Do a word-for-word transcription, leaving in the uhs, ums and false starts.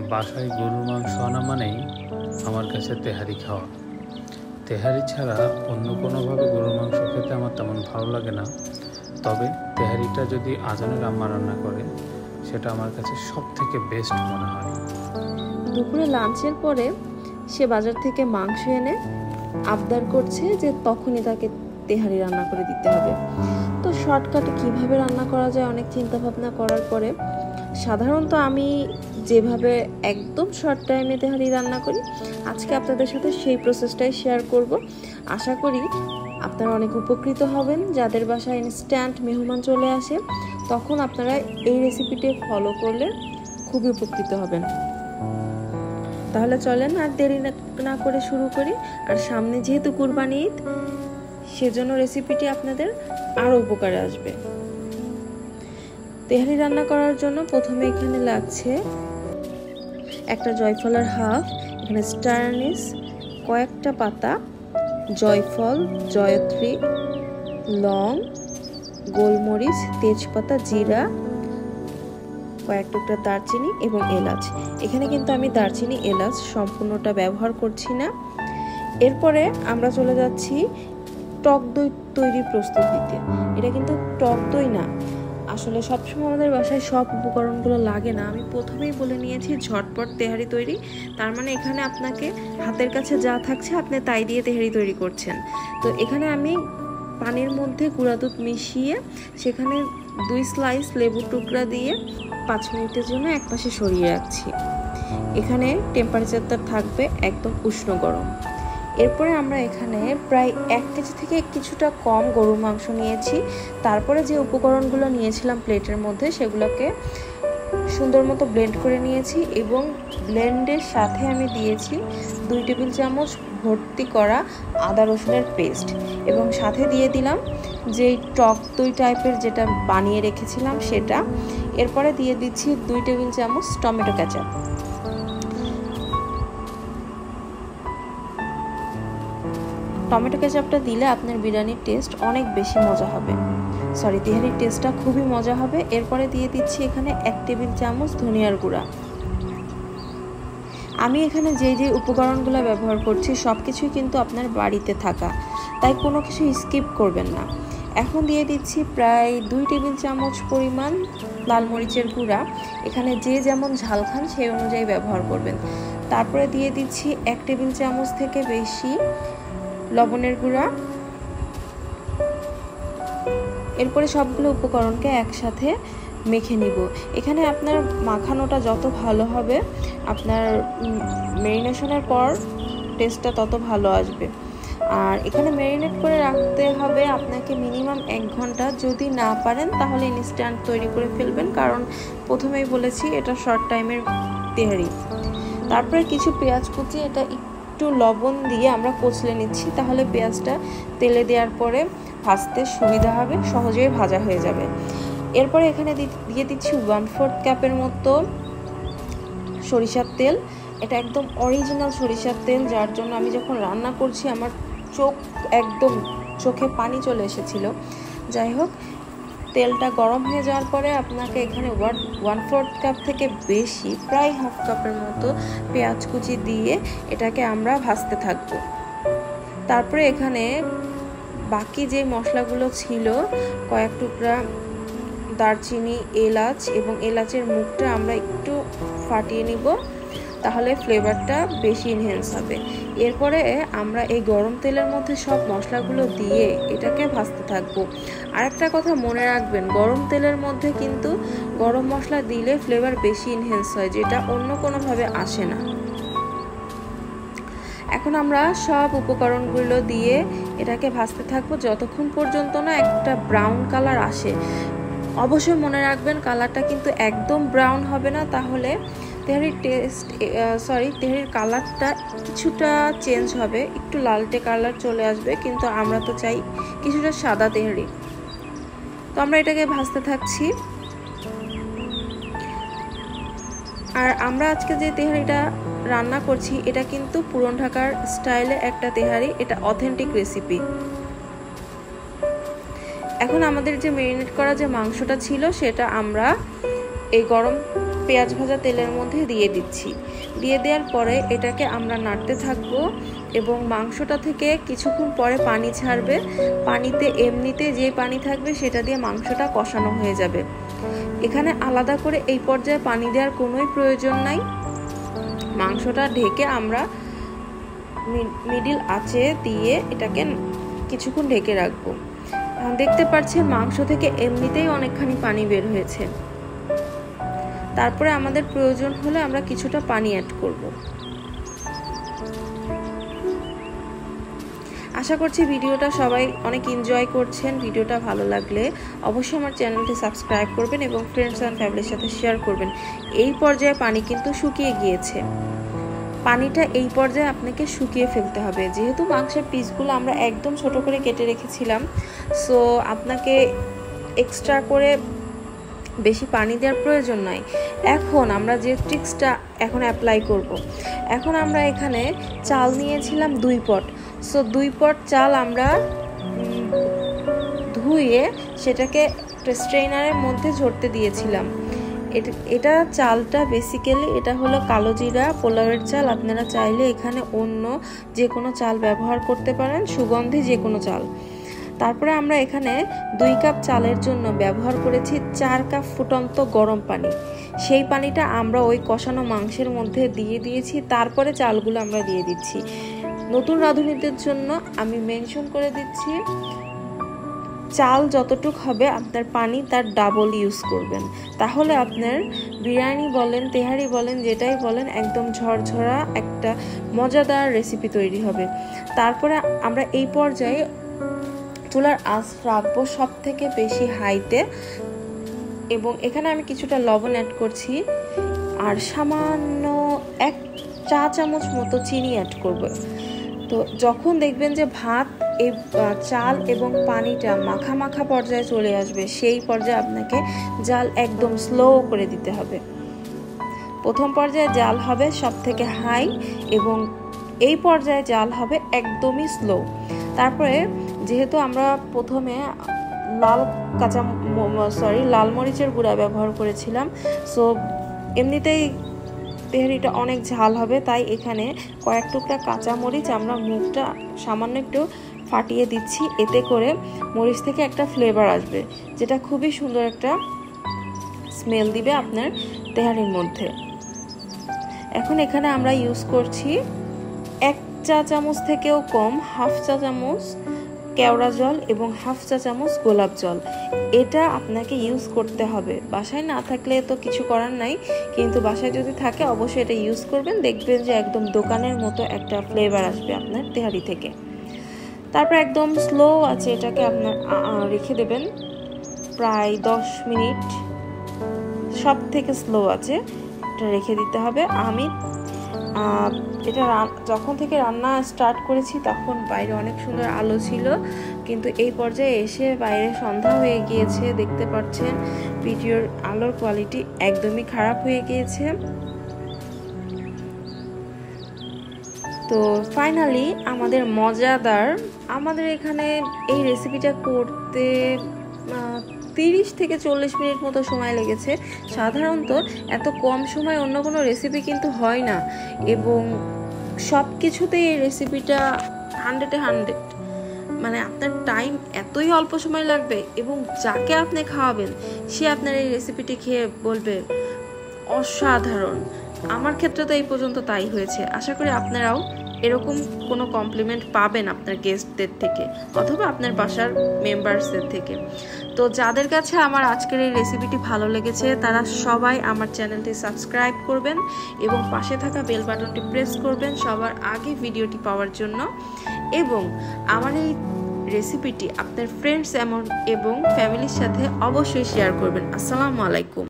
বাসায় গরুর মাংস আনা মানেই আমার কাছে তেহারি খাওয়া। তেহারি ছাড়া অন্য কোনোভাবে গরুর মাংস খেতে আমার তেমন ভালো লাগে না। তবে তেহারিটা যদি আজানের আম্মা রান্না করে সেটা আমার কাছে সব থেকে বেস্ট মনে হয়। দুপুরে লাঞ্চের পরে সে বাজার থেকে মাংস এনে আবদার করছে যে তখনই তাকে তেহারি রান্না করে দিতে হবে। তো শর্টকাটে কিভাবে রান্না করা যায় অনেক চিন্তা ভাবনা করার পরে সাধারণত আমি যেভাবে একদম শর্ট টাইমে তেহারি রান্না করি আজকে আপনাদের সাথে সেই প্রসেসটাই শেয়ার করব। আশা করি আপনারা অনেক উপকৃত হবেন। যাদের বাসায় ইনস্ট্যান্ট মেহমান চলে আসে তখন আপনারা এই রেসিপিটি ফলো করলে খুবই উপকৃত হবেন। তাহলে চলেন আর দেরি না করে শুরু করি। আর সামনে যেহেতু কুরবানি ঈদ সেজন্য রেসিপিটি আপনাদের আরও উপকারে আসবে। তেহারি রান্না করার জন্য প্রথমে এখানে লাগছে একটা জয়ফলের হাফ, এখানে স্টার অ্যানিস, কয়েকটা পাতা, জয়ফল, জয়ত্রী, লং, গোলমরিচ, তেজপাতা, জিরা, কয়েক টুকরা দারচিনি এবং এলাচ। এখানে কিন্তু আমি দারচিনি এলাচ সম্পূর্ণটা ব্যবহার করছি না। এরপরে আমরা চলে যাচ্ছি টক দই তৈরি প্রস্তুতিতে। এটা কিন্তু টক দই না, আসলে সবসময় আমাদের বাসায় সব উপকরণগুলো লাগে না। আমি প্রথমেই বলে নিয়েছি ঝটপট তেহারি তৈরি, তার মানে এখানে আপনাকে হাতের কাছে যা থাকছে আপনি তাই দিয়ে তেহারি তৈরি করছেন। তো এখানে আমি পানির মধ্যে গুঁড়া দুধ মিশিয়ে সেখানে দুই স্লাইস লেবু টুকরা দিয়ে পাঁচ মিনিটের জন্য একপাশে সরিয়ে রাখছি। এখানে টেম্পারেচারটা থাকবে একদম উষ্ণ গরম। এরপরে আমরা এখানে প্রায় এক কেজি থেকে কিছুটা কম গরুর মাংস নিয়েছি। তারপরে যে উপকরণগুলো নিয়েছিলাম প্লেটের মধ্যে সেগুলোকে সুন্দর মতো ব্লেন্ড করে নিয়েছি এবং ব্লেন্ডের সাথে আমি দিয়েছি দুই টেবিল চামচ ভর্তি করা আদা রসুনের পেস্ট এবং সাথে দিয়ে দিলাম যেই টক দই টাইপের যেটা বানিয়ে রেখেছিলাম সেটা। এরপরে দিয়ে দিচ্ছি দুই টেবিল চামচ টমেটো কেচাপ। টমেটো কেচাপটা দিলে আপনার বিরিয়ানির টেস্ট অনেক বেশি মজা হবে, সরি তেহারির টেস্টটা খুবই মজা হবে। এরপরে দিয়ে দিচ্ছি এখানে এক টেবিল চামচ ধনিয়ার গুঁড়া। আমি এখানে যে যে উপকরণগুলো ব্যবহার করছি সব কিছুই কিন্তু আপনার বাড়িতে থাকা, তাই কোনো কিছু স্কিপ করবেন না। এখন দিয়ে দিচ্ছি প্রায় দুই টেবিল চামচ পরিমাণ লাল মরিচের গুঁড়া। এখানে যে যেমন ঝাল খান সেই অনুযায়ী ব্যবহার করবেন। তারপরে দিয়ে দিচ্ছি এক টেবিল চামচ থেকে বেশি লবণের গুঁড়া। এরপরে সবগুলো উপকরণকে একসাথে মেখে নিব। এখানে আপনার মাখানোটা যত ভালো হবে আপনার ম্যারিনেশনের পর টেস্টটা তত ভালো আসবে। আর এখানে ম্যারিনেট করে রাখতে হবে আপনাকে মিনিমাম এক ঘন্টা। যদি না পারেন তাহলে ইনস্ট্যান্ট তৈরি করে ফেলবেন, কারণ প্রথমেই বলেছি এটা শর্ট টাইমের তেহারি। তারপরে কিছু পেঁয়াজ কুচি এটা একটু লবণ দিয়ে আমরা কচলে নিচ্ছি, তাহলে পেঁয়াজটা তেলে দেওয়ার পরে ভাজতে সুবিধা হবে, সহজেই ভাজা হয়ে যাবে। এরপরে এখানে দিয়ে দিচ্ছি ওয়ান ফোর্থ কাপের মতো সরিষার তেল। এটা একদম অরিজিনাল সরিষার তেল, যার জন্য আমি যখন রান্না করছি আমার চোখ একদম চোখে পানি চলে এসেছিল। যাই হোক, তেলটা গরম হয়ে যাওয়ার পরে আপনাকে এখানে ওয়ান ওয়ান ফোর্থ কাপ থেকে বেশি প্রায় হাফ কাপের মতো পেঁয়াজ কুচি দিয়ে এটাকে আমরা ভাজতে থাকব। তারপরে এখানে বাকি যে মশলাগুলো ছিল কয়েক টুকরা দারচিনি, এলাচ এবং এলাচের মুখটা আমরা একটু ফাটিয়ে নিব, তাহলে ফ্লেভারটা বেশি এনহ্যান্স হবে। এরপরে আমরা এই গরম তেলের মধ্যে সব মশলাগুলো দিয়ে এটাকে ভাজতে থাকবো। আরেকটা কথা মনে রাখবেন, গরম তেলের মধ্যে কিন্তু গরম মশলা দিলে ফ্লেভার বেশি এনহ্যান্স হয়, যেটা অন্য কোনোভাবে আসে না। এখন আমরা সব উপকরণগুলো দিয়ে এটাকে ভাজতে থাকবো যতক্ষণ পর্যন্ত না একটা ব্রাউন কালার আসে। অবশ্যই মনে রাখবেন কালারটা কিন্তু একদম ব্রাউন হবে না, তাহলে তেহারির টেস্ট সরি তেহারির কালারটা কিছুটা চেঞ্জ হবে, একটু লালটে কালার চলে আসবে, কিন্তু আমরা তো চাই কিছুটা সাদা তেহারি। তো আমরা এটাকে ভাজতে থাকছি। আর আমরা আজকে যে তেহারিটা রান্না করছি এটা কিন্তু পুরান ঢাকার স্টাইলে একটা তেহারি, এটা অথেন্টিক রেসিপি। এখন আমাদের যে ম্যারিনেট করা যে মাংসটা ছিল সেটা আমরা এই গরম পেঁয়াজ ভাজা তেলের মধ্যে দিয়ে দিচ্ছি। দিয়ে দেওয়ার পরে এটাকে আমরা নাড়তে থাকবো এবং মাংসটা থেকে কিছুক্ষণ পরে পানি ছাড়বে। পানিতে এমনিতে যে পানি থাকবে সেটা দিয়ে মাংসটা কষানো হয়ে যাবে। এখানে আলাদা করে এই পর্যায়ে পানি দেওয়ার কোনোই প্রয়োজন নাই। মাংসটা ঢেকে আমরা মিডিল আঁচে দিয়ে এটাকে কিছুক্ষণ ঢেকে রাখবো। দেখতে পাচ্ছেন মাংস থেকে এমনিতেই অনেকখানি পানি বের হয়েছে। তারপরে আমাদের প্রয়োজন হলে আমরা কিছুটা পানি অ্যাড করব। আশা করছি ভিডিওটা সবাই অনেক এনজয় করছেন। ভিডিওটা ভালো লাগলে অবশ্যই আমার চ্যানেলটি সাবস্ক্রাইব করবেন এবং ফ্রেন্ডস অ্যান্ড ফ্যামিলির সাথে শেয়ার করবেন। এই পর্যায়ে পানি কিন্তু শুকিয়ে গিয়েছে। পানিটা এই পর্যায়ে আপনাকে শুকিয়ে ফেলতে হবে। যেহেতু মাংসের পিসগুলো আমরা একদম ছোট করে কেটে রেখেছিলাম, সো আপনাকে এক্সট্রা করে বেশি পানি দেওয়ার প্রয়োজন নাই। এখন আমরা যে ট্রিক্সটা এখন অ্যাপ্লাই করব। এখন আমরা এখানে চাল নিয়েছিলাম দুই পট। সো দুই পট চাল আমরা ধুয়ে সেটাকে স্ট্রেনারের মধ্যে ঝরতে দিয়েছিলাম। এটা চালটা বেসিক্যালি এটা হলো কালো জিরা পোলাওয়ের চাল। আপনারা চাইলে এখানে অন্য যে কোনো চাল ব্যবহার করতে পারেন, সুগন্ধি যে কোনো চাল। তারপরে আমরা এখানে দুই কাপ চালের জন্য ব্যবহার করেছি চার কাপ ফুটন্ত গরম পানি। সেই পানিটা আমরা ওই কষানো মাংসের মধ্যে দিয়ে দিয়েছি। তারপরে চালগুলো আমরা দিয়ে দিচ্ছি। নতুন রাঁধুনিদের জন্য আমি মেনশন করে দিচ্ছি, চাল যতটুকু হবে আপনার পানি তার ডাবল ইউজ করবেন। তাহলে আপনার বিরিয়ানি বলেন, তেহারি বলেন, যেটাই বলেন একদম ঝরঝরা একটা মজাদার রেসিপি তৈরি হবে। তারপরে আমরা এই পর্যায়ে চুলার আঁচ রাখবো সব থেকে বেশি হাইতে এবং এখানে আমি কিছুটা লবণ অ্যাড করছি আর সামান্য এক চা চামচ মতো চিনি অ্যাড করব। তো যখন দেখবেন যে ভাত এই চাল এবং পানিটা মাখা মাখা পর্যায়ে চলে আসবে, সেই পর্যায়ে আপনাকে জাল একদম স্লো করে দিতে হবে। প্রথম পর্যায়ে জাল হবে সব থেকে হাই এবং এই পর্যায়ে জাল হবে একদমই স্লো। তারপরে যেহেতু আমরা প্রথমে লাল কাঁচা সরি লাল মরিচের গুঁড়া ব্যবহার করেছিলাম, সো এমনিতেই তেহারিটা অনেক ঝাল হবে, তাই এখানে কয়েক টুকরা কাঁচা মরিচ আমরা মুখটা সামান্য একটু ফাটিয়ে দিচ্ছি। এতে করে মরিচ থেকে একটা ফ্লেভার আসবে, যেটা খুবই সুন্দর একটা স্মেল দিবে আপনার তেহারির মধ্যে। এখন এখানে আমরা ইউজ করছি এক চা চামচ থেকেও কম হাফ চা চামচ কেওড়া জল এবং হাফ চা চামচ গোলাপ জল। এটা আপনাকে ইউজ করতে হবে। বাসায় না থাকলে তো কিছু করার নাই, কিন্তু বাসায় যদি থাকে অবশ্যই এটা ইউজ করবেন। দেখবেন যে একদম দোকানের মতো একটা ফ্লেভার আসবে আপনার তেহারি থেকে। তারপর একদম স্লো আছে এটাকে আপনার রেখে দেবেন প্রায় দশ মিনিট। সব থেকে স্লো আছে এটা রেখে দিতে হবে। আমি এটা যখন থেকে রান্না স্টার্ট করেছি তখন বাইরে অনেক সুন্দর আলো ছিল, কিন্তু এই পর্যায়ে এসে বাইরে সন্ধ্যা হয়ে গিয়েছে। দেখতে পাচ্ছেন ভিডিওর আলোর কোয়ালিটি একদমই খারাপ হয়ে গিয়েছে। তো ফাইনালি আমাদের মজাদার আমাদের এখানে এই রেসিপিটা করতে তিরিশ থেকে চল্লিশ মিনিট মতো সময় লেগেছে। সাধারণত এত কম সময় অন্য কোনো রেসিপি কিন্তু হয় না, এবং সব কিছুতেই এই রেসিপিটা হান্ড্রেডে হান্ড্রেড। মানে আপনার টাইম এতই অল্প সময় লাগবে এবং যাকে আপনি খাওয়াবেন সে আপনার এই রেসিপিটি খেয়ে বলবে অসাধারণ। আমার ক্ষেত্রে তো এই পর্যন্ত তাই হয়েছে। আশা করি আপনারাও এরকম কোনো কমপ্লিমেন্ট পাবেন আপনার গেস্টদের থেকে অথবা আপনার বাসার মেম্বার্সদের থেকে। তো যাদের কাছে আমার আজকের এই রেসিপিটি ভালো লেগেছে তারা সবাই আমার চ্যানেলটি সাবস্ক্রাইব করবেন এবং পাশে থাকা বেল বাটনটি প্রেস করবেন সবার আগে ভিডিওটি পাওয়ার জন্য, এবং আমার এই রেসিপিটি আপনার ফ্রেন্ডস এবং ফ্যামিলির সাথে অবশ্যই শেয়ার করবেন। আসসালামু আলাইকুম।